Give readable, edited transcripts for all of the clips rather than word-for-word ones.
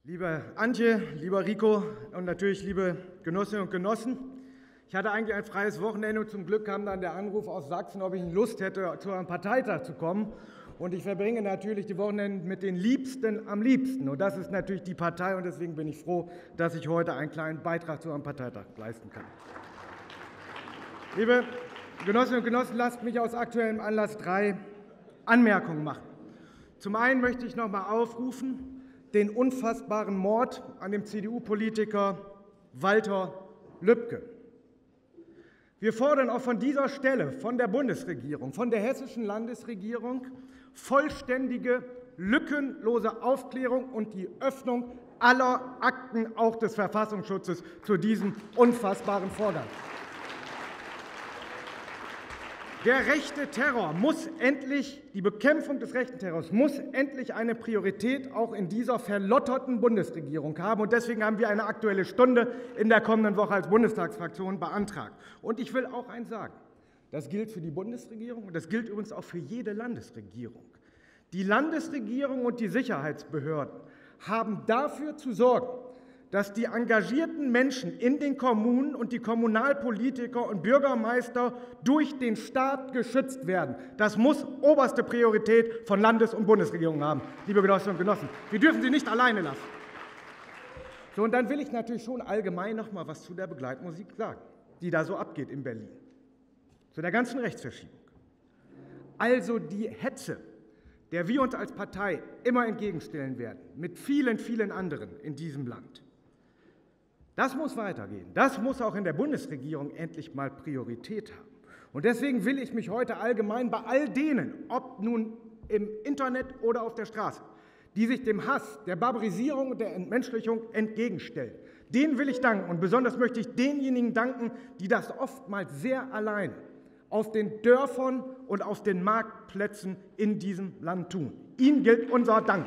Liebe Antje, lieber Rico und natürlich liebe Genossinnen und Genossen, ich hatte eigentlich ein freies Wochenende und zum Glück kam dann der Anruf aus Sachsen, ob ich Lust hätte, zu einem Parteitag zu kommen. Und ich verbringe natürlich die Wochenende mit den Liebsten am liebsten. Und das ist natürlich die Partei und deswegen bin ich froh, dass ich heute einen kleinen Beitrag zu einem Parteitag leisten kann. Liebe Genossinnen und Genossen, lasst mich aus aktuellem Anlass 3 Anmerkungen machen. Zum einen möchte ich noch einmal aufrufen, den unfassbaren Mord an dem CDU-Politiker Walter Lübcke. Wir fordern auch von dieser Stelle, von der Bundesregierung, von der hessischen Landesregierung, vollständige, lückenlose Aufklärung und die Öffnung aller Akten, auch des Verfassungsschutzes, zu diesem unfassbaren Vorgang. Der rechte Terror muss endlich, die Bekämpfung des rechten Terrors muss endlich eine Priorität auch in dieser verlotterten Bundesregierung haben. Und deswegen haben wir eine Aktuelle Stunde in der kommenden Woche als Bundestagsfraktion beantragt. Und ich will auch eins sagen, das gilt für die Bundesregierung und das gilt übrigens auch für jede Landesregierung. Die Landesregierung und die Sicherheitsbehörden haben dafür zu sorgen, dass die engagierten Menschen in den Kommunen und die Kommunalpolitiker und Bürgermeister durch den Staat geschützt werden. Das muss oberste Priorität von Landes- und Bundesregierungen haben, liebe Genossinnen und Genossen. Wir dürfen sie nicht alleine lassen. So, und dann will ich natürlich schon allgemein noch mal was zu der Begleitmusik sagen, die da so abgeht in Berlin, zu der ganzen Rechtsverschiebung. Also die Hetze, der wir uns als Partei immer entgegenstellen werden, mit vielen, vielen anderen in diesem Land. Das muss weitergehen. Das muss auch in der Bundesregierung endlich mal Priorität haben. Und deswegen will ich mich heute allgemein bei all denen, ob nun im Internet oder auf der Straße, die sich dem Hass, der Barbarisierung und der Entmenschlichung entgegenstellen, denen will ich danken. Und besonders möchte ich denjenigen danken, die das oftmals sehr allein auf den Dörfern und auf den Marktplätzen in diesem Land tun. Ihnen gilt unser Dank.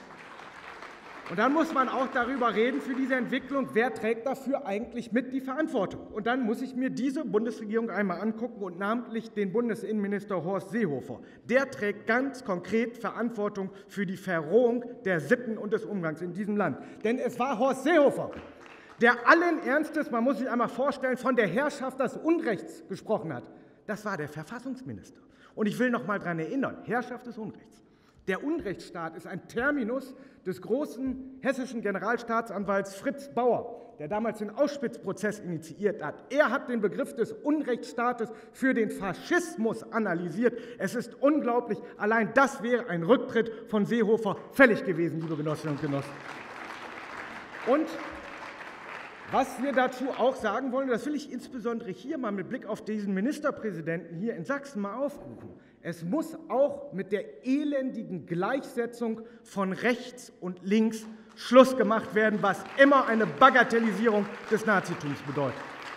Und dann muss man auch darüber reden, für diese Entwicklung, wer trägt dafür eigentlich mit die Verantwortung. Und dann muss ich mir diese Bundesregierung einmal angucken und namentlich den Bundesinnenminister Horst Seehofer. Der trägt ganz konkret Verantwortung für die Verrohung der Sitten und des Umgangs in diesem Land. Denn es war Horst Seehofer, der allen Ernstes, man muss sich einmal vorstellen, von der Herrschaft des Unrechts gesprochen hat. Das war der Verfassungsminister. Und ich will noch mal daran erinnern, Herrschaft des Unrechts. Der Unrechtsstaat ist ein Terminus des großen hessischen Generalstaatsanwalts Fritz Bauer, der damals den Auschwitz-Prozess initiiert hat. Er hat den Begriff des Unrechtsstaates für den Faschismus analysiert. Es ist unglaublich, allein das wäre ein Rücktritt von Seehofer fällig gewesen, liebe Genossinnen und Genossen. Und was wir dazu auch sagen wollen, das will ich insbesondere hier mal mit Blick auf diesen Ministerpräsidenten hier in Sachsen mal aufrufen. Es muss auch mit der elendigen Gleichsetzung von rechts und links Schluss gemacht werden, was immer eine Bagatellisierung des Nazitums bedeutet.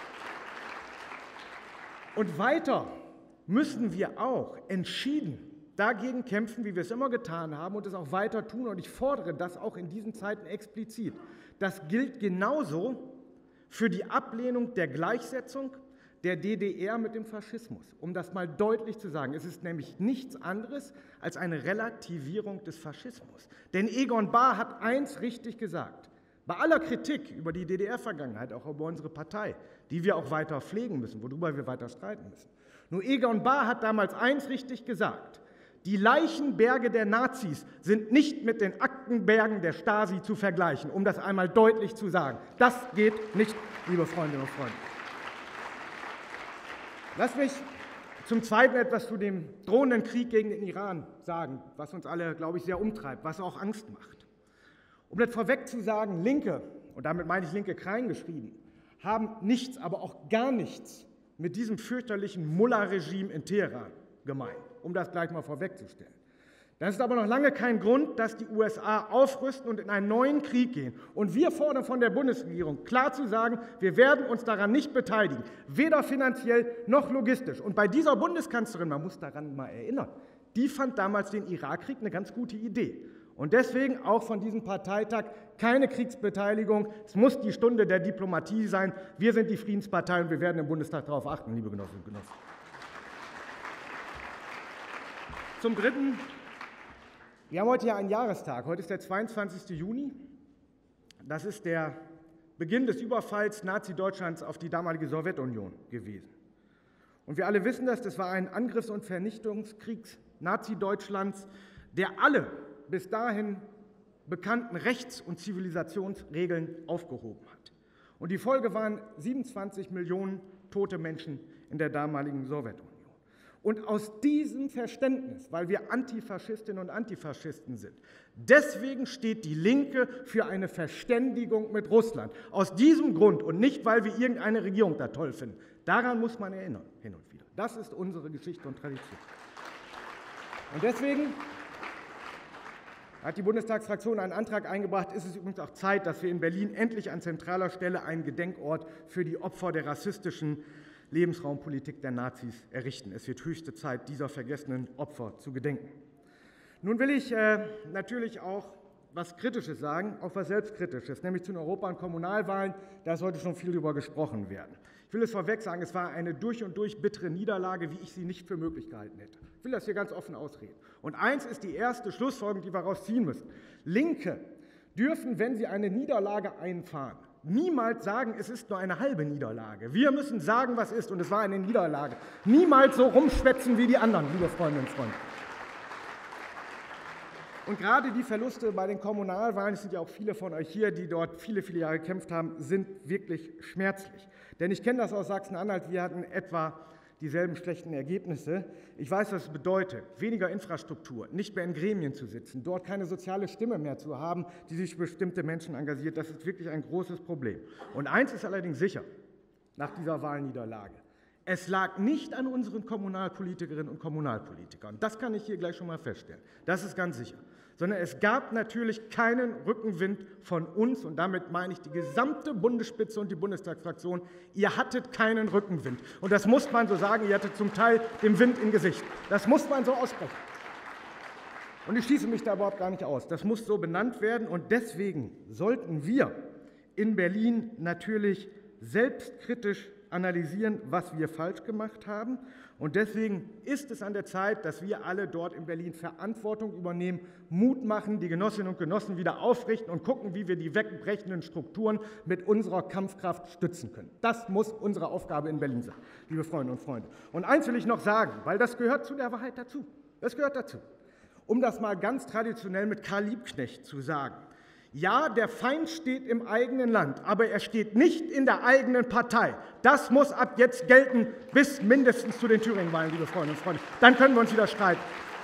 Und weiter müssen wir auch entschieden dagegen kämpfen, wie wir es immer getan haben und es auch weiter tun. Und ich fordere das auch in diesen Zeiten explizit. Das gilt genauso für die Ablehnung der Gleichsetzung der DDR mit dem Faschismus. Um das mal deutlich zu sagen, es ist nämlich nichts anderes als eine Relativierung des Faschismus. Denn Egon Bahr hat eins richtig gesagt, bei aller Kritik über die DDR-Vergangenheit, auch über unsere Partei, die wir auch weiter pflegen müssen, worüber wir weiter streiten müssen. Nur Egon Bahr hat damals eins richtig gesagt, die Leichenberge der Nazis sind nicht mit den Aktenbergen der Stasi zu vergleichen, um das einmal deutlich zu sagen. Das geht nicht, liebe Freundinnen und Freunde. Lass mich zum Zweiten etwas zu dem drohenden Krieg gegen den Iran sagen, was uns alle, glaube ich, sehr umtreibt, was auch Angst macht. Um das vorweg zu sagen, Linke, und damit meine ich linke kleingeschrieben, haben nichts, aber auch gar nichts mit diesem fürchterlichen Mullah-Regime in Teheran gemein, um das gleich mal vorwegzustellen. Das ist aber noch lange kein Grund, dass die USA aufrüsten und in einen neuen Krieg gehen. Und wir fordern von der Bundesregierung klar zu sagen, wir werden uns daran nicht beteiligen, weder finanziell noch logistisch. Und bei dieser Bundeskanzlerin, man muss daran mal erinnern, die fand damals den Irakkrieg eine ganz gute Idee. Und deswegen auch von diesem Parteitag keine Kriegsbeteiligung. Es muss die Stunde der Diplomatie sein. Wir sind die Friedenspartei und wir werden im Bundestag darauf achten, liebe Genossinnen und Genossen. Zum Dritten, wir haben heute ja einen Jahrestag. Heute ist der 22. Juni. Das ist der Beginn des Überfalls Nazi-Deutschlands auf die damalige Sowjetunion gewesen. Und wir alle wissen das war ein Angriffs- und Vernichtungskrieg Nazi-Deutschlands, der alle bis dahin bekannten Rechts- und Zivilisationsregeln aufgehoben hat. Und die Folge waren 27 Millionen tote Menschen in der damaligen Sowjetunion. Und aus diesem Verständnis, weil wir Antifaschistinnen und Antifaschisten sind, deswegen steht die Linke für eine Verständigung mit Russland. Aus diesem Grund und nicht, weil wir irgendeine Regierung da toll finden. Daran muss man erinnern, hin und wieder. Das ist unsere Geschichte und Tradition. Und deswegen hat die Bundestagsfraktion einen Antrag eingebracht, ist es übrigens auch Zeit, dass wir in Berlin endlich an zentraler Stelle einen Gedenkort für die Opfer der rassistischen Lebensraumpolitik der Nazis errichten. Es wird höchste Zeit, dieser vergessenen Opfer zu gedenken. Nun will ich natürlich auch was Kritisches sagen, auch was Selbstkritisches, nämlich zu den Europa- und Kommunalwahlen. Da sollte schon viel darüber gesprochen werden. Ich will es vorweg sagen, es war eine durch und durch bittere Niederlage, wie ich sie nicht für möglich gehalten hätte. Ich will das hier ganz offen ausreden. Und eins ist die erste Schlussfolgerung, die wir daraus ziehen müssen. Linke dürfen, wenn sie eine Niederlage einfahren, niemals sagen, es ist nur eine halbe Niederlage. Wir müssen sagen, was ist, und es war eine Niederlage. Niemals so rumschwätzen wie die anderen, liebe Freundinnen und Freunde. Und gerade die Verluste bei den Kommunalwahlen, es sind ja auch viele von euch hier, die dort viele, viele Jahre gekämpft haben, sind wirklich schmerzlich. Denn ich kenne das aus Sachsen-Anhalt, wir hatten etwa dieselben schlechten Ergebnisse. Ich weiß, was es bedeutet, weniger Infrastruktur, nicht mehr in Gremien zu sitzen, dort keine soziale Stimme mehr zu haben, die sich für bestimmte Menschen engagiert. Das ist wirklich ein großes Problem. Und eins ist allerdings sicher, nach dieser Wahlniederlage: Es lag nicht an unseren Kommunalpolitikerinnen und Kommunalpolitikern. Das kann ich hier gleich schon mal feststellen. Das ist ganz sicher. Sondern es gab natürlich keinen Rückenwind von uns, und damit meine ich die gesamte Bundesspitze und die Bundestagsfraktion. Ihr hattet keinen Rückenwind. Und das muss man so sagen, ihr hattet zum Teil den Wind im Gesicht. Das muss man so aussprechen. Und ich schließe mich da überhaupt gar nicht aus. Das muss so benannt werden. Und deswegen sollten wir in Berlin natürlich selbstkritisch analysieren, was wir falsch gemacht haben. Und deswegen ist es an der Zeit, dass wir alle dort in Berlin Verantwortung übernehmen, Mut machen, die Genossinnen und Genossen wieder aufrichten und gucken, wie wir die wegbrechenden Strukturen mit unserer Kampfkraft stützen können. Das muss unsere Aufgabe in Berlin sein, liebe Freundinnen und Freunde. Und eins will ich noch sagen, weil das gehört zu der Wahrheit dazu. Das gehört dazu. Um das mal ganz traditionell mit Karl Liebknecht zu sagen: Ja, der Feind steht im eigenen Land, aber er steht nicht in der eigenen Partei. Das muss ab jetzt gelten, bis mindestens zu den Thüringen-Wahlen, liebe Freundinnen und Freunde. Dann können wir uns wieder streiten.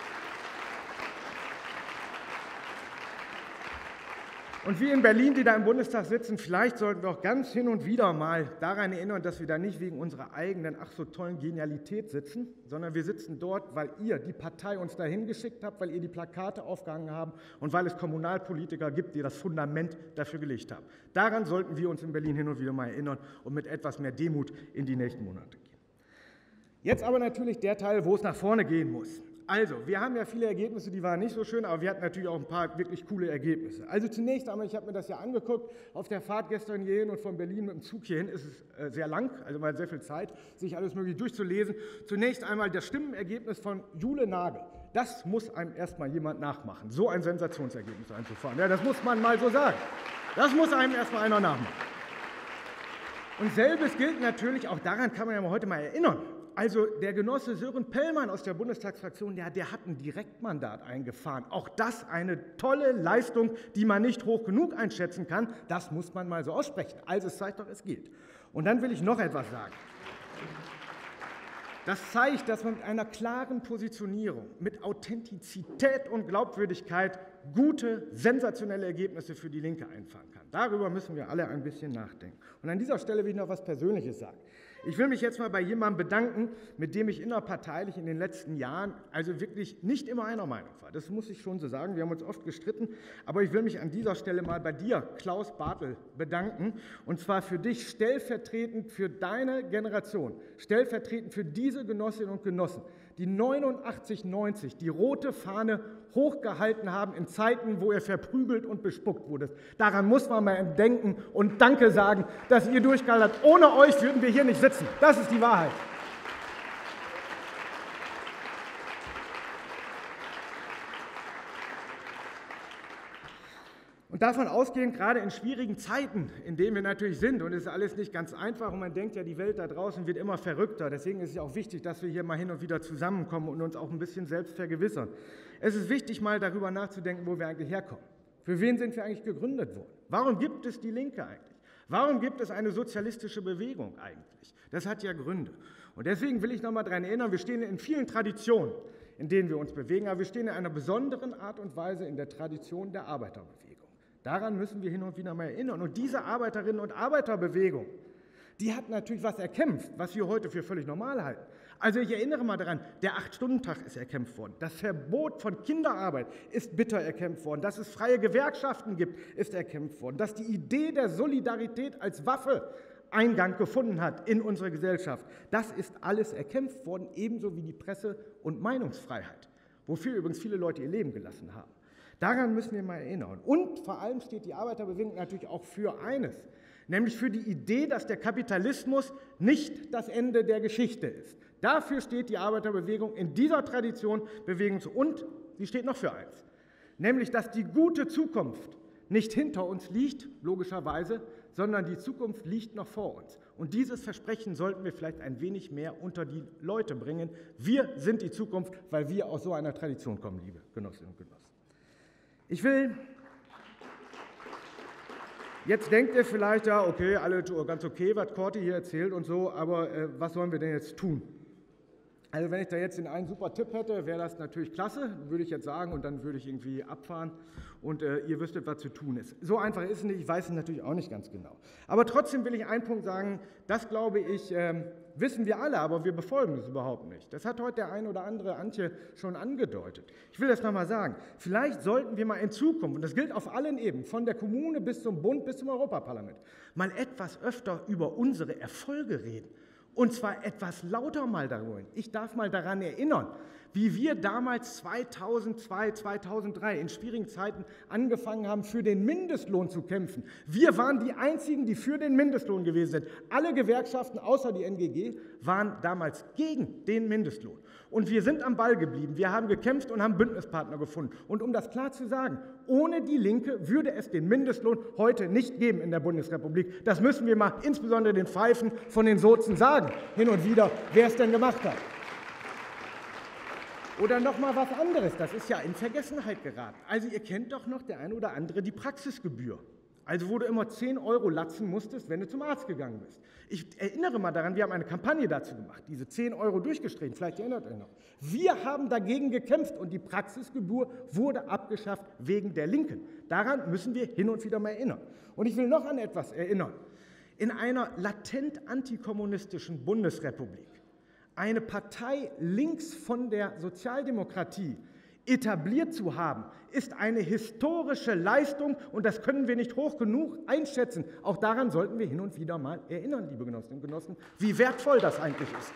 Und wir in Berlin, die da im Bundestag sitzen, vielleicht sollten wir auch ganz hin und wieder mal daran erinnern, dass wir da nicht wegen unserer eigenen, ach so tollen Genialität sitzen, sondern wir sitzen dort, weil ihr die Partei uns dahin geschickt habt, weil ihr die Plakate aufgehangen habt und weil es Kommunalpolitiker gibt, die das Fundament dafür gelegt haben. Daran sollten wir uns in Berlin hin und wieder mal erinnern und mit etwas mehr Demut in die nächsten Monate gehen. Jetzt aber natürlich der Teil, wo es nach vorne gehen muss. Also, wir haben ja viele Ergebnisse, die waren nicht so schön, aber wir hatten natürlich auch ein paar wirklich coole Ergebnisse. Also zunächst einmal, ich habe mir das ja angeguckt, auf der Fahrt gestern hierhin und von Berlin mit dem Zug hierhin ist es sehr lang, also man hat sehr viel Zeit, sich alles mögliche durchzulesen. Zunächst einmal das Stimmenergebnis von Jule Nagel. Das muss einem erstmal jemand nachmachen, so ein Sensationsergebnis einzufahren. Ja, das muss man mal so sagen. Das muss einem erstmal einer nachmachen. Und selbes gilt natürlich, auch daran kann man ja heute mal erinnern. Also der Genosse Sören Pellmann aus der Bundestagsfraktion, der hat ein Direktmandat eingefahren. Auch das eine tolle Leistung, die man nicht hoch genug einschätzen kann. Das muss man mal so aussprechen. Also es zeigt doch, es geht. Und dann will ich noch etwas sagen. Das zeigt, dass man mit einer klaren Positionierung, mit Authentizität und Glaubwürdigkeit gute, sensationelle Ergebnisse für die Linke einfahren kann. Darüber müssen wir alle ein bisschen nachdenken. Und an dieser Stelle will ich noch etwas Persönliches sagen. Ich will mich jetzt mal bei jemandem bedanken, mit dem ich innerparteilich in den letzten Jahren also wirklich nicht immer einer Meinung war. Das muss ich schon so sagen. Wir haben uns oft gestritten. Aber ich will mich an dieser Stelle mal bei dir, Klaus Bartel, bedanken. Und zwar für dich stellvertretend für deine Generation, stellvertretend für diese Genossinnen und Genossen, die 89, 90 die rote Fahne hochgehalten haben in Zeiten, wo ihr verprügelt und bespuckt wurdet. Daran muss man mal denken und Danke sagen, dass ihr durchgehalten habt. Ohne euch würden wir hier nicht sitzen. Das ist die Wahrheit. Und Und davon ausgehend, gerade in schwierigen Zeiten, in denen wir natürlich sind, und es ist alles nicht ganz einfach und man denkt ja, die Welt da draußen wird immer verrückter, deswegen ist es ja auch wichtig, dass wir hier mal hin und wieder zusammenkommen und uns auch ein bisschen selbst vergewissern. Es ist wichtig, mal darüber nachzudenken, wo wir eigentlich herkommen. Für wen sind wir eigentlich gegründet worden? Warum gibt es die Linke eigentlich? Warum gibt es eine sozialistische Bewegung eigentlich? Das hat ja Gründe. Und deswegen will ich noch mal daran erinnern, wir stehen in vielen Traditionen, in denen wir uns bewegen, aber wir stehen in einer besonderen Art und Weise in der Tradition der Arbeiterbewegung. Daran müssen wir hin und wieder mal erinnern. Und diese Arbeiterinnen- und Arbeiterbewegung, die hat natürlich was erkämpft, was wir heute für völlig normal halten. Also ich erinnere mal daran, der 8-Stunden-Tag ist erkämpft worden. Das Verbot von Kinderarbeit ist bitter erkämpft worden. Dass es freie Gewerkschaften gibt, ist erkämpft worden. Dass die Idee der Solidarität als Waffe Eingang gefunden hat in unsere Gesellschaft, das ist alles erkämpft worden, ebenso wie die Presse- und Meinungsfreiheit, wofür übrigens viele Leute ihr Leben gelassen haben. Daran müssen wir mal erinnern. Und vor allem steht die Arbeiterbewegung natürlich auch für eines, nämlich für die Idee, dass der Kapitalismus nicht das Ende der Geschichte ist. Dafür steht die Arbeiterbewegung in dieser Tradition Bewegung zu. Und sie steht noch für eins, nämlich dass die gute Zukunft nicht hinter uns liegt, logischerweise, sondern die Zukunft liegt noch vor uns. Und dieses Versprechen sollten wir vielleicht ein wenig mehr unter die Leute bringen. Wir sind die Zukunft, weil wir aus so einer Tradition kommen, liebe Genossinnen und Genossen. Jetzt denkt ihr vielleicht, ja, okay, alle ganz okay, was Corti hier erzählt und so, aber was sollen wir denn jetzt tun? Also wenn ich da jetzt den einen super Tipp hätte, wäre das natürlich klasse, würde ich jetzt sagen, und dann würde ich irgendwie abfahren und ihr wüsstet, was zu tun ist. So einfach ist es nicht, ich weiß es natürlich auch nicht ganz genau. Aber trotzdem will ich einen Punkt sagen, das glaube ich, wissen wir alle, aber wir befolgen es überhaupt nicht. Das hat heute der ein oder andere Antje schon angedeutet. Ich will das nochmal sagen, vielleicht sollten wir mal in Zukunft, und das gilt auf allen Ebenen, von der Kommune bis zum Bund bis zum Europaparlament, mal etwas öfter über unsere Erfolge reden. Und zwar etwas lauter mal darüber. Ich darf mal daran erinnern, wie wir damals 2002, 2003 in schwierigen Zeiten angefangen haben, für den Mindestlohn zu kämpfen. Wir waren die Einzigen, die für den Mindestlohn gewesen sind. Alle Gewerkschaften außer die NGG waren damals gegen den Mindestlohn. Und wir sind am Ball geblieben. Wir haben gekämpft und haben Bündnispartner gefunden. Und um das klar zu sagen, ohne die Linke würde es den Mindestlohn heute nicht geben in der Bundesrepublik. Das müssen wir mal insbesondere den Pfeifen von den Sozen sagen, hin und wieder, wer es denn gemacht hat. Oder noch mal was anderes, das ist ja in Vergessenheit geraten. Also ihr kennt doch noch der eine oder andere die Praxisgebühr. Also wo du immer 10 € latzen musstest, wenn du zum Arzt gegangen bist. Ich erinnere mal daran, wir haben eine Kampagne dazu gemacht, diese 10 € durchgestrichen, vielleicht erinnert ihr noch. Wir haben dagegen gekämpft und die Praxisgebühr wurde abgeschafft wegen der Linken. Daran müssen wir hin und wieder mal erinnern. Und ich will noch an etwas erinnern. In einer latent antikommunistischen Bundesrepublik eine Partei links von der Sozialdemokratie etabliert zu haben, ist eine historische Leistung und das können wir nicht hoch genug einschätzen. Auch daran sollten wir hin und wieder mal erinnern, liebe Genossinnen und Genossen, wie wertvoll das eigentlich ist.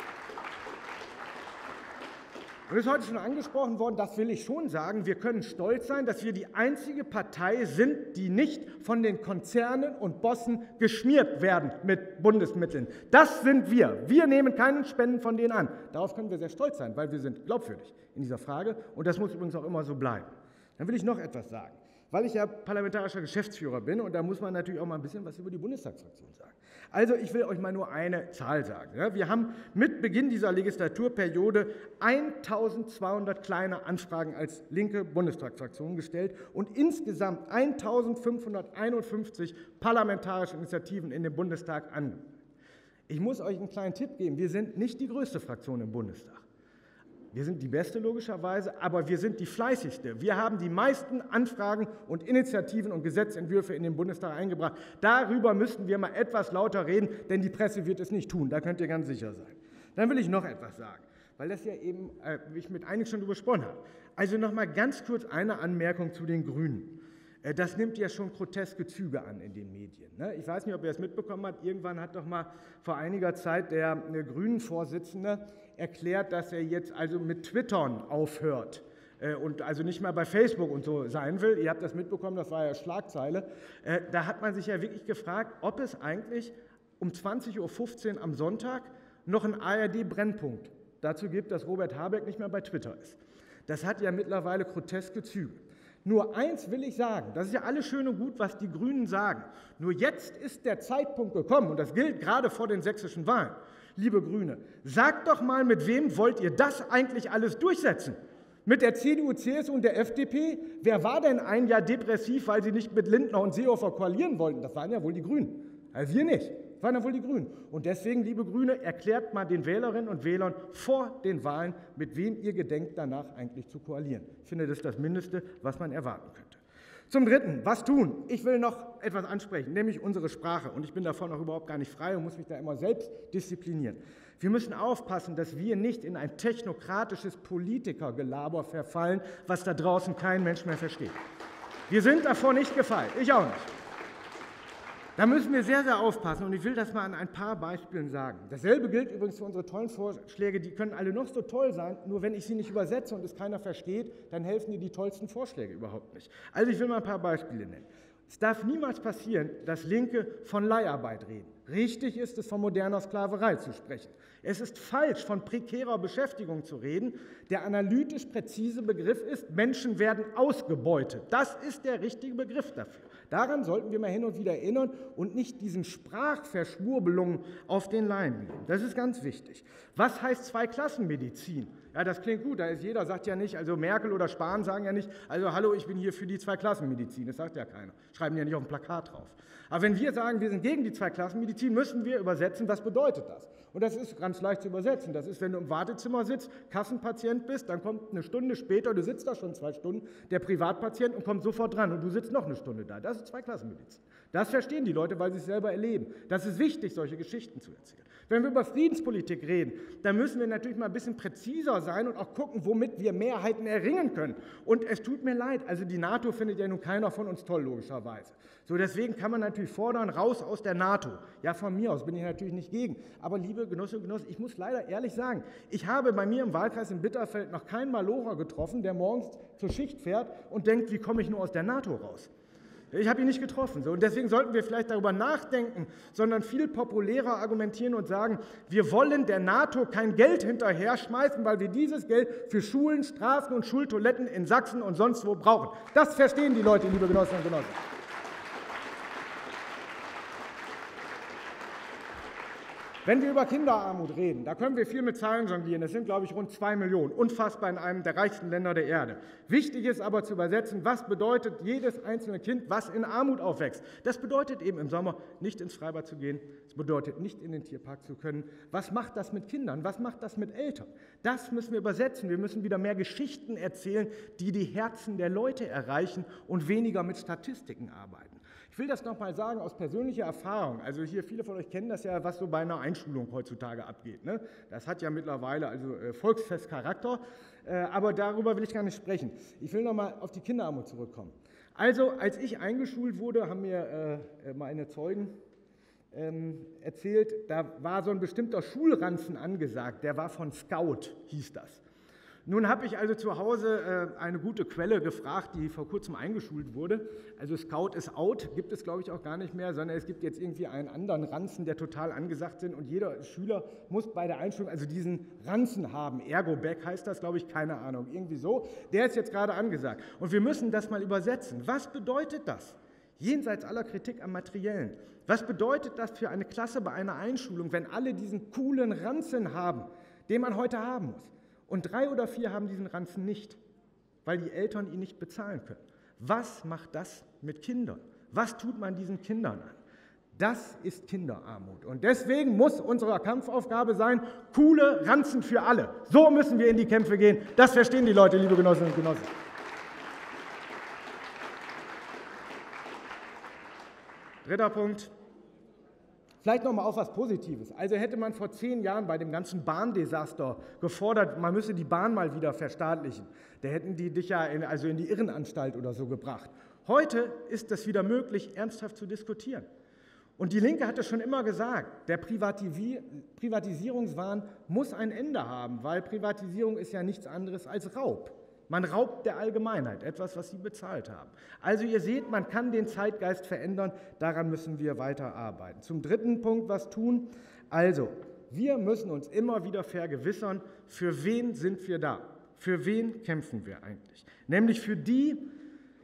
Und es ist heute schon angesprochen worden, das will ich schon sagen, wir können stolz sein, dass wir die einzige Partei sind, die nicht von den Konzernen und Bossen geschmiert werden mit Bundesmitteln. Das sind wir. Wir nehmen keine Spenden von denen an. Darauf können wir sehr stolz sein, weil wir sind glaubwürdig in dieser Frage und das muss übrigens auch immer so bleiben. Dann will ich noch etwas sagen, weil ich ja parlamentarischer Geschäftsführer bin und da muss man natürlich auch mal ein bisschen was über die Bundestagsfraktion sagen. Also ich will euch mal nur eine Zahl sagen. Wir haben mit Beginn dieser Legislaturperiode 1200 kleine Anfragen als linke Bundestagsfraktion gestellt und insgesamt 1551 parlamentarische Initiativen in den Bundestag angemeldet. Ich muss euch einen kleinen Tipp geben, wir sind nicht die größte Fraktion im Bundestag. Wir sind die beste logischerweise, aber wir sind die fleißigste. Wir haben die meisten Anfragen und Initiativen und Gesetzentwürfe in den Bundestag eingebracht. Darüber müssten wir mal etwas lauter reden, denn die Presse wird es nicht tun, da könnt ihr ganz sicher sein. Dann will ich noch etwas sagen, weil das ja eben, ich mit einigen schon gesprochen habe. Also noch mal ganz kurz eine Anmerkung zu den Grünen. Das nimmt ja schon groteske Züge an in den Medien. Ich weiß nicht, ob ihr das mitbekommen habt. Irgendwann hat doch mal vor einiger Zeit der Grünen-Vorsitzende erklärt, dass er jetzt also mit Twittern aufhört und also nicht mehr bei Facebook und so sein will. Ihr habt das mitbekommen, das war ja Schlagzeile. Da hat man sich ja wirklich gefragt, ob es eigentlich um 20:15 Uhr am Sonntag noch einen ARD-Brennpunkt dazu gibt, dass Robert Habeck nicht mehr bei Twitter ist. Das hat ja mittlerweile groteske Züge. Nur eins will ich sagen, das ist ja alles schön und gut, was die Grünen sagen. Nur jetzt ist der Zeitpunkt gekommen, und das gilt gerade vor den sächsischen Wahlen. Liebe Grüne, sagt doch mal, mit wem wollt ihr das eigentlich alles durchsetzen? Mit der CDU, CSU und der FDP? Wer war denn ein Jahr depressiv, weil sie nicht mit Lindner und Seehofer koalieren wollten? Das waren ja wohl die Grünen. Also wir nicht. Das waren ja wohl die Grünen. Und deswegen, liebe Grüne, erklärt mal den Wählerinnen und Wählern vor den Wahlen, mit wem ihr gedenkt, danach eigentlich zu koalieren. Ich finde, das ist das Mindeste, was man erwarten könnte. Zum Dritten, was tun? Ich will noch etwas ansprechen, nämlich unsere Sprache. Und ich bin davon auch überhaupt gar nicht frei und muss mich da immer selbst disziplinieren. Wir müssen aufpassen, dass wir nicht in ein technokratisches Politikergelaber verfallen, was da draußen kein Mensch mehr versteht. Wir sind davor nicht gefeit, ich auch nicht. Da müssen wir sehr, sehr aufpassen, und ich will das mal an ein paar Beispielen sagen. Dasselbe gilt übrigens für unsere tollen Vorschläge, die können alle noch so toll sein, nur wenn ich sie nicht übersetze und es keiner versteht, dann helfen dir die tollsten Vorschläge überhaupt nicht. Also ich will mal ein paar Beispiele nennen. Es darf niemals passieren, dass Linke von Leiharbeit reden. Richtig ist es, von moderner Sklaverei zu sprechen. Es ist falsch, von prekärer Beschäftigung zu reden. Der analytisch präzise Begriff ist, Menschen werden ausgebeutet. Das ist der richtige Begriff dafür. Daran sollten wir mal hin und wieder erinnern und nicht diesen Sprachverschwurbelungen auf den Leim gehen. Das ist ganz wichtig. Was heißt Zweiklassenmedizin? Ja, das klingt gut, jeder sagt ja nicht, also Merkel oder Spahn sagen ja nicht, also hallo, ich bin hier für die Zweiklassenmedizin, das sagt ja keiner, schreiben ja nicht auf dem Plakat drauf. Aber wenn wir sagen, wir sind gegen die Zweiklassenmedizin, müssen wir übersetzen, was bedeutet das? Und das ist ganz leicht zu übersetzen. Das ist, wenn du im Wartezimmer sitzt, Kassenpatient bist, dann kommt eine Stunde später, du sitzt da schon 2 Stunden, der Privatpatient und kommt sofort dran und du sitzt noch eine Stunde da. Das ist Zweiklassenmedizin. Das verstehen die Leute, weil sie es selber erleben. Das ist wichtig, solche Geschichten zu erzählen. Wenn wir über Friedenspolitik reden, dann müssen wir natürlich mal ein bisschen präziser sein und auch gucken, womit wir Mehrheiten erringen können. Und es tut mir leid, also die NATO findet ja nun keiner von uns toll, logischerweise. So, deswegen kann man natürlich fordern, raus aus der NATO. Ja, von mir aus bin ich natürlich nicht gegen. Aber liebe Genossinnen und Genossen, ich muss leider ehrlich sagen, ich habe bei mir im Wahlkreis in Bitterfeld noch keinen Malocher getroffen, der morgens zur Schicht fährt und denkt, wie komme ich nur aus der NATO raus? Ich habe ihn nicht getroffen. So. Und deswegen sollten wir vielleicht darüber nachdenken, sondern viel populärer argumentieren und sagen, wir wollen der NATO kein Geld hinterher schmeißen, weil wir dieses Geld für Schulen, Straßen und Schultoiletten in Sachsen und sonst wo brauchen. Das verstehen die Leute, liebe Genossinnen und Genossen. Wenn wir über Kinderarmut reden, da können wir viel mit Zahlen jonglieren. Es sind, glaube ich, rund 2 Millionen. Unfassbar in einem der reichsten Länder der Erde. Wichtig ist aber zu übersetzen, was bedeutet jedes einzelne Kind, was in Armut aufwächst. Das bedeutet eben im Sommer nicht ins Freibad zu gehen. Es bedeutet nicht in den Tierpark zu können. Was macht das mit Kindern? Was macht das mit Eltern? Das müssen wir übersetzen. Wir müssen wieder mehr Geschichten erzählen, die die Herzen der Leute erreichen und weniger mit Statistiken arbeiten. Ich will das nochmal sagen aus persönlicher Erfahrung. Also hier, viele von euch kennen das ja, was so bei einer Einschulung heutzutage abgeht. Ne? Das hat ja mittlerweile also Volksfestcharakter, aber darüber will ich gar nicht sprechen. Ich will nochmal auf die Kinderarmut zurückkommen. Also, als ich eingeschult wurde, haben mir meine Zeugen erzählt, da war so ein bestimmter Schulranzen angesagt, der war von Scout, hieß das. Nun habe ich also zu Hause eine gute Quelle gefragt, die vor kurzem eingeschult wurde. Also Scout ist out, gibt es glaube ich auch gar nicht mehr, sondern es gibt jetzt irgendwie einen anderen Ranzen, der total angesagt sind und jeder Schüler muss bei der Einschulung also diesen Ranzen haben. Ergo-Bag heißt das, glaube ich, keine Ahnung, irgendwie so. Der ist jetzt gerade angesagt. Und wir müssen das mal übersetzen. Was bedeutet das? Jenseits aller Kritik am Materiellen. Was bedeutet das für eine Klasse bei einer Einschulung, wenn alle diesen coolen Ranzen haben, den man heute haben muss? Und 3 oder 4 haben diesen Ranzen nicht, weil die Eltern ihn nicht bezahlen können. Was macht das mit Kindern? Was tut man diesen Kindern an? Das ist Kinderarmut. Und deswegen muss unsere Kampfaufgabe sein, coole Ranzen für alle. So müssen wir in die Kämpfe gehen. Das verstehen die Leute, liebe Genossinnen und Genossen. Dritter Punkt. Vielleicht noch mal auf was Positives. Also hätte man vor 10 Jahren bei dem ganzen Bahndesaster gefordert, man müsse die Bahn mal wieder verstaatlichen. Da hätten die dich ja in die Irrenanstalt oder so gebracht. Heute ist es wieder möglich, ernsthaft zu diskutieren. Und die Linke hat es schon immer gesagt, der Privatisierungswahn muss ein Ende haben, weil Privatisierung ist ja nichts anderes als Raub. Man raubt der Allgemeinheit etwas, was sie bezahlt haben. Also ihr seht, man kann den Zeitgeist verändern, daran müssen wir weiter arbeiten. Zum dritten Punkt, was tun? Also, wir müssen uns immer wieder vergewissern, für wen sind wir da? Für wen kämpfen wir eigentlich? Nämlich für die,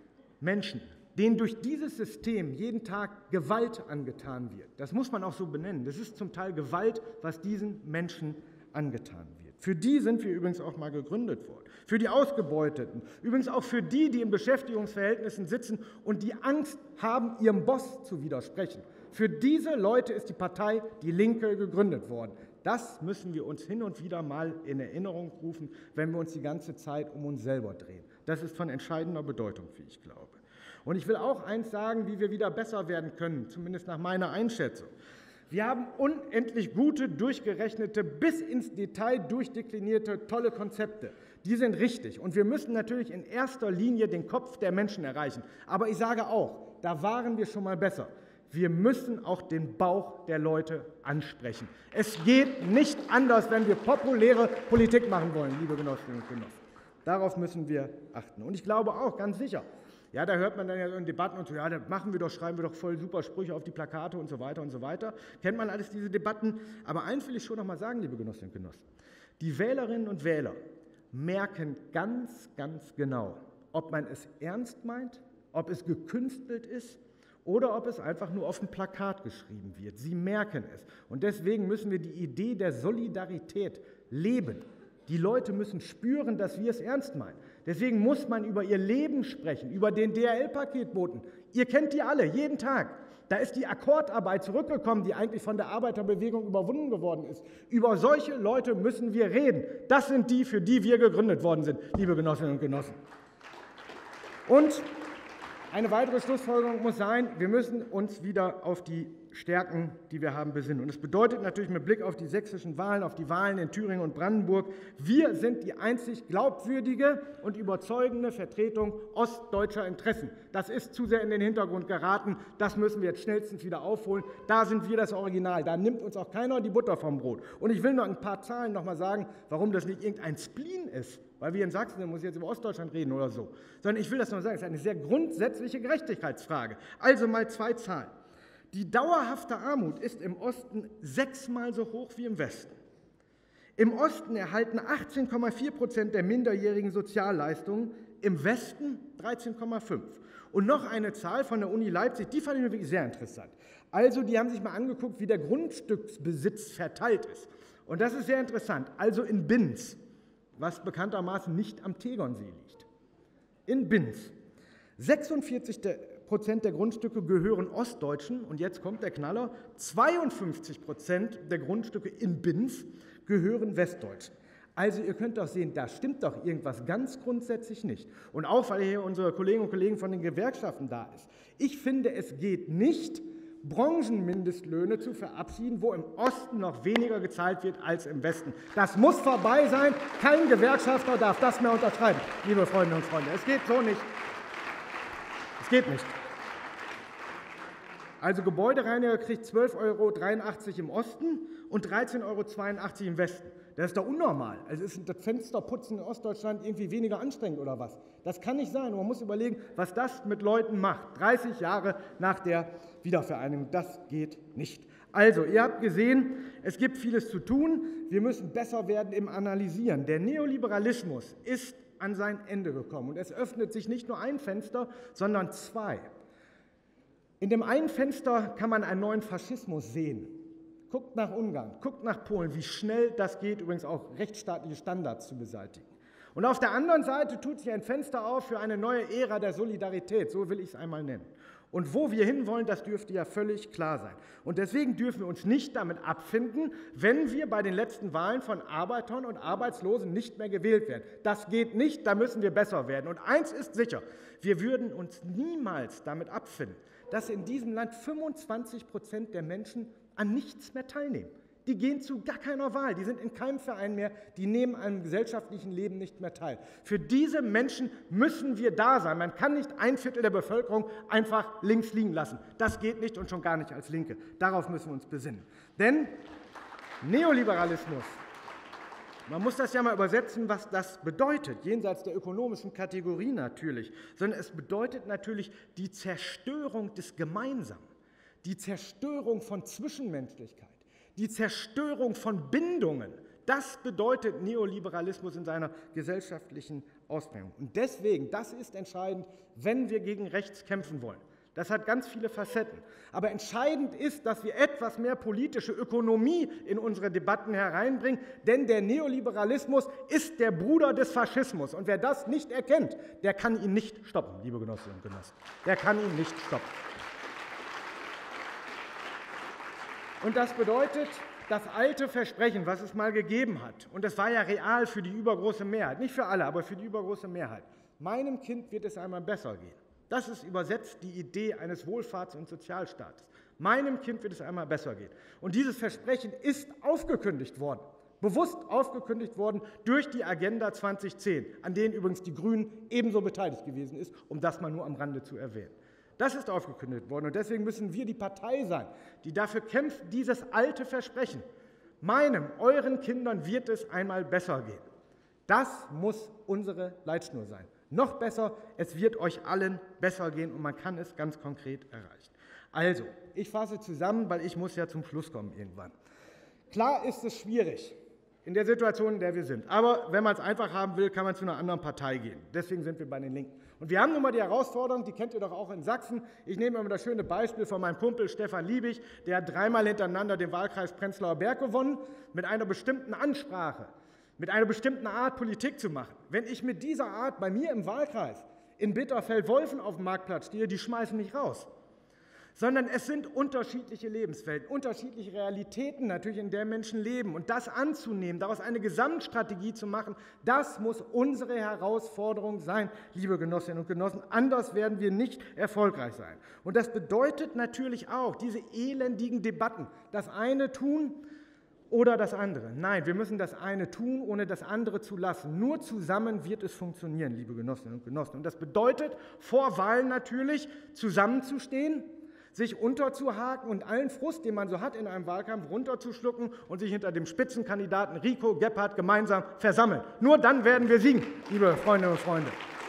Menschen, denen durch dieses System jeden Tag Gewalt angetan wird. Das muss man auch so benennen. Das ist zum Teil Gewalt, was diesen Menschen angetan wird. Für die sind wir übrigens auch mal gegründet worden. Für die Ausgebeuteten. Übrigens auch für die, die in Beschäftigungsverhältnissen sitzen und die Angst haben, ihrem Boss zu widersprechen. Für diese Leute ist die Partei Die Linke gegründet worden. Das müssen wir uns hin und wieder mal in Erinnerung rufen, wenn wir uns die ganze Zeit um uns selber drehen. Das ist von entscheidender Bedeutung, wie ich glaube. Und ich will auch eins sagen, wie wir wieder besser werden können, zumindest nach meiner Einschätzung. Wir haben unendlich gute, durchgerechnete, bis ins Detail durchdeklinierte, tolle Konzepte. Die sind richtig. Und wir müssen natürlich in erster Linie den Kopf der Menschen erreichen. Aber ich sage auch, da waren wir schon mal besser. Wir müssen auch den Bauch der Leute ansprechen. Es geht nicht anders, wenn wir populäre Politik machen wollen, liebe Genossinnen und Genossen. Darauf müssen wir achten. Und ich glaube auch, ganz sicher, ja, da hört man dann ja so in Debatten und so, ja, das machen wir doch, schreiben wir doch voll super Sprüche auf die Plakate und so weiter und so weiter. Kennt man alles diese Debatten? Aber eins will ich schon noch mal sagen, liebe Genossinnen und Genossen. Die Wählerinnen und Wähler merken ganz, ganz genau, ob man es ernst meint, ob es gekünstelt ist oder ob es einfach nur auf ein Plakat geschrieben wird. Sie merken es. Und deswegen müssen wir die Idee der Solidarität leben. Die Leute müssen spüren, dass wir es ernst meinen. Deswegen muss man über ihr Leben sprechen, über den DHL-Paketboten. Ihr kennt die alle, jeden Tag. Da ist die Akkordarbeit zurückgekommen, die eigentlich von der Arbeiterbewegung überwunden geworden ist. Über solche Leute müssen wir reden. Das sind die, für die wir gegründet worden sind, liebe Genossinnen und Genossen. Und eine weitere Schlussfolgerung muss sein, wir müssen uns wieder auf die Stärken, die wir haben, besinnen. Und es bedeutet natürlich mit Blick auf die sächsischen Wahlen, auf die Wahlen in Thüringen und Brandenburg, wir sind die einzig glaubwürdige und überzeugende Vertretung ostdeutscher Interessen. Das ist zu sehr in den Hintergrund geraten, das müssen wir jetzt schnellstens wieder aufholen. Da sind wir das Original, da nimmt uns auch keiner die Butter vom Brot. Und ich will noch ein paar Zahlen noch mal sagen, warum das nicht irgendein Spleen ist, weil wir in Sachsen, da muss ich jetzt über Ostdeutschland reden oder so, sondern ich will das noch sagen, es ist eine sehr grundsätzliche Gerechtigkeitsfrage. Also mal zwei Zahlen. Die dauerhafte Armut ist im Osten 6-mal so hoch wie im Westen. Im Osten erhalten 18,4% der Minderjährigen Sozialleistungen, im Westen 13,5%. Und noch eine Zahl von der Uni Leipzig, die fand ich wirklich sehr interessant. Also die haben sich mal angeguckt, wie der Grundstücksbesitz verteilt ist. Und das ist sehr interessant. Also in Binz, was bekanntermaßen nicht am Tegernsee liegt. In Binz 46% der Grundstücke gehören Ostdeutschen und jetzt kommt der Knaller, 52% der Grundstücke in Binz gehören Westdeutschen. Also ihr könnt doch sehen, da stimmt doch irgendwas ganz grundsätzlich nicht. Und auch, weil hier unsere Kolleginnen und Kollegen von den Gewerkschaften da ist. Ich finde, es geht nicht, Branchenmindestlöhne zu verabschieden, wo im Osten noch weniger gezahlt wird als im Westen. Das muss vorbei sein. Kein Gewerkschafter darf das mehr unterschreiben, liebe Freundinnen und Freunde. Es geht so nicht. Es geht nicht. Also Gebäudereiniger kriegt 12,83 € im Osten und 13,82 € im Westen. Das ist doch unnormal. Also ist das Fensterputzen in Ostdeutschland irgendwie weniger anstrengend oder was? Das kann nicht sein. Man muss überlegen, was das mit Leuten macht. 30 Jahre nach der Wiedervereinigung. Das geht nicht. Also, ihr habt gesehen, es gibt vieles zu tun. Wir müssen besser werden im Analysieren. Der Neoliberalismus ist an sein Ende gekommen. Und es öffnet sich nicht nur ein Fenster, sondern zwei. In dem einen Fenster kann man einen neuen Faschismus sehen. Guckt nach Ungarn, guckt nach Polen, wie schnell das geht, übrigens auch rechtsstaatliche Standards zu beseitigen. Und auf der anderen Seite tut sich ein Fenster auf für eine neue Ära der Solidarität, so will ich es einmal nennen. Und wo wir hinwollen, das dürfte ja völlig klar sein. Und deswegen dürfen wir uns nicht damit abfinden, wenn wir bei den letzten Wahlen von Arbeitern und Arbeitslosen nicht mehr gewählt werden. Das geht nicht, da müssen wir besser werden. Und eins ist sicher, wir würden uns niemals damit abfinden, dass in diesem Land 25% der Menschen an nichts mehr teilnehmen. Die gehen zu gar keiner Wahl, die sind in keinem Verein mehr, die nehmen am gesellschaftlichen Leben nicht mehr teil. Für diese Menschen müssen wir da sein. Man kann nicht 1/4 der Bevölkerung einfach links liegen lassen. Das geht nicht und schon gar nicht als Linke. Darauf müssen wir uns besinnen. Denn Neoliberalismus, man muss das ja mal übersetzen, was das bedeutet, jenseits der ökonomischen Kategorie natürlich, sondern es bedeutet natürlich die Zerstörung des Gemeinsamen, die Zerstörung von Zwischenmenschlichkeit, die Zerstörung von Bindungen, Das bedeutet Neoliberalismus in seiner gesellschaftlichen Ausprägung. Und deswegen, das ist entscheidend, wenn wir gegen rechts kämpfen wollen. Das hat ganz viele Facetten. Aber entscheidend ist, dass wir etwas mehr politische Ökonomie in unsere Debatten hereinbringen, denn der Neoliberalismus ist der Bruder des Faschismus. Und wer das nicht erkennt, der kann ihn nicht stoppen, liebe Genossinnen und Genossen. Der kann ihn nicht stoppen. Und das bedeutet, das alte Versprechen, was es mal gegeben hat, und das war ja real für die übergroße Mehrheit, nicht für alle, aber für die übergroße Mehrheit, meinem Kind wird es einmal besser gehen. Das ist übersetzt die Idee eines Wohlfahrts- und Sozialstaates. Meinem Kind wird es einmal besser gehen. Und dieses Versprechen ist aufgekündigt worden, bewusst aufgekündigt worden durch die Agenda 2010, an denen übrigens die Grünen ebenso beteiligt gewesen ist, um das mal nur am Rande zu erwähnen. Das ist aufgekündigt worden und deswegen müssen wir die Partei sein, die dafür kämpft, dieses alte Versprechen, meinem, euren Kindern wird es einmal besser gehen. Das muss unsere Leitschnur sein. Noch besser, es wird euch allen besser gehen und man kann es ganz konkret erreichen. Also, ich fasse zusammen, weil ich muss ja zum Schluss kommen irgendwann. Klar ist es schwierig in der Situation, in der wir sind. Aber wenn man es einfach haben will, kann man zu einer anderen Partei gehen. Deswegen sind wir bei den Linken. Und wir haben nun mal die Herausforderung, die kennt ihr doch auch in Sachsen. Ich nehme immer das schöne Beispiel von meinem Kumpel Stefan Liebig, der hat 3-mal hintereinander den Wahlkreis Prenzlauer Berg gewonnen, mit einer bestimmten Ansprache, mit einer bestimmten Art Politik zu machen. Wenn ich mit dieser Art bei mir im Wahlkreis in Bitterfeld-Wolfen auf dem Marktplatz stehe, die schmeißen mich raus. Sondern es sind unterschiedliche Lebenswelten, unterschiedliche Realitäten natürlich, in der Menschen leben. Und das anzunehmen, daraus eine Gesamtstrategie zu machen, das muss unsere Herausforderung sein, liebe Genossinnen und Genossen. Anders werden wir nicht erfolgreich sein. Und das bedeutet natürlich auch diese elendigen Debatten, das eine tun oder das andere. Nein, wir müssen das eine tun, ohne das andere zu lassen. Nur zusammen wird es funktionieren, liebe Genossinnen und Genossen. Und das bedeutet, vor Wahlen natürlich zusammenzustehen, sich unterzuhaken und allen Frust, den man so hat in einem Wahlkampf, runterzuschlucken und sich hinter dem Spitzenkandidaten Rico Gebhardt gemeinsam versammeln. Nur dann werden wir siegen, liebe Freundinnen und Freunde.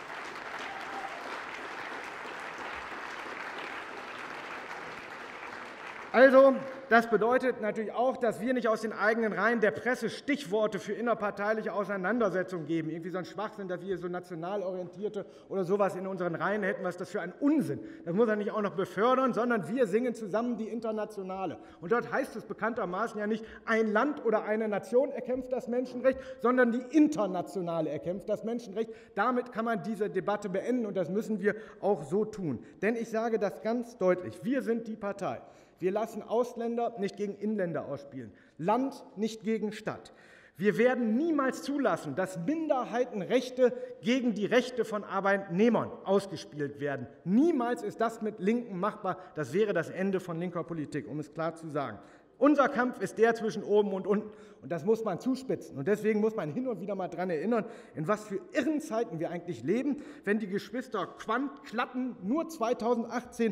Also, das bedeutet natürlich auch, dass wir nicht aus den eigenen Reihen der Presse Stichworte für innerparteiliche Auseinandersetzungen geben. Irgendwie so ein Schwachsinn, dass wir so national orientierte oder sowas in unseren Reihen hätten. Was ist das für ein Unsinn? Das muss er nicht auch noch befördern, sondern wir singen zusammen die Internationale. Und dort heißt es bekanntermaßen ja nicht, ein Land oder eine Nation erkämpft das Menschenrecht, sondern die Internationale erkämpft das Menschenrecht. Damit kann man diese Debatte beenden und das müssen wir auch so tun. Denn ich sage das ganz deutlich, wir sind die Partei. Wir lassen Ausländer nicht gegen Inländer ausspielen, Land nicht gegen Stadt. Wir werden niemals zulassen, dass Minderheitenrechte gegen die Rechte von Arbeitnehmern ausgespielt werden. Niemals ist das mit Linken machbar. Das wäre das Ende von linker Politik, um es klar zu sagen. Unser Kampf ist der zwischen oben und unten. Und das muss man zuspitzen. Und deswegen muss man hin und wieder mal daran erinnern, in was für irren Zeiten wir eigentlich leben, wenn die Geschwister Quandt-Klatten nur 2018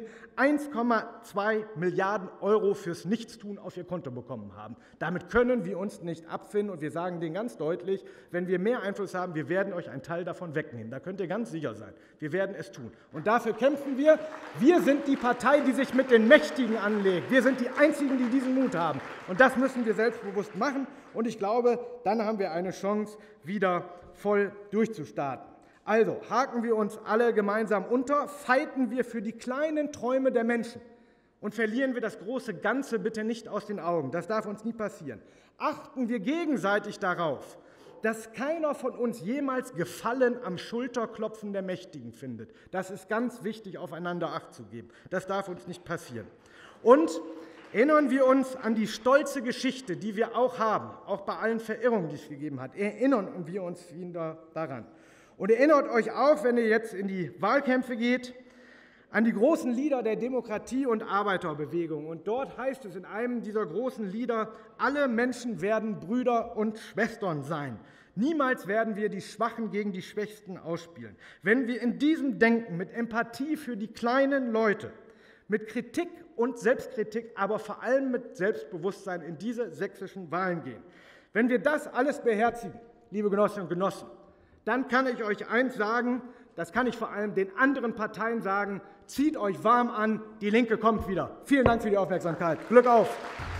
1,2 Milliarden € fürs Nichtstun auf ihr Konto bekommen haben. Damit können wir uns nicht abfinden. Und wir sagen denen ganz deutlich, wenn wir mehr Einfluss haben, wir werden euch einen Teil davon wegnehmen. Da könnt ihr ganz sicher sein. Wir werden es tun. Und dafür kämpfen wir. Wir sind die Partei, die sich mit den Mächtigen anlegt. Wir sind die Einzigen, die diesen Mut haben. Und das müssen wir selbstbewusst machen. Und ich glaube, dann haben wir eine Chance, wieder voll durchzustarten. Also haken wir uns alle gemeinsam unter, fighten wir für die kleinen Träume der Menschen und verlieren wir das große Ganze bitte nicht aus den Augen. Das darf uns nie passieren. Achten wir gegenseitig darauf, dass keiner von uns jemals Gefallen am Schulterklopfen der Mächtigen findet. Das ist ganz wichtig, aufeinander Acht zu geben. Das darf uns nicht passieren. Und erinnern wir uns an die stolze Geschichte, die wir auch haben, auch bei allen Verirrungen, die es gegeben hat. Erinnern wir uns wieder daran. Und erinnert euch auch, wenn ihr jetzt in die Wahlkämpfe geht, an die großen Lieder der Demokratie- und Arbeiterbewegung. Und dort heißt es in einem dieser großen Lieder, alle Menschen werden Brüder und Schwestern sein. Niemals werden wir die Schwachen gegen die Schwächsten ausspielen. Wenn wir in diesem Denken mit Empathie für die kleinen Leute, mit Kritik und Selbstkritik, aber vor allem mit Selbstbewusstsein in diese sächsischen Wahlen gehen. Wenn wir das alles beherzigen, liebe Genossinnen und Genossen, dann kann ich euch eins sagen, das kann ich vor allem den anderen Parteien sagen, zieht euch warm an, die Linke kommt wieder. Vielen Dank für die Aufmerksamkeit. Glück auf!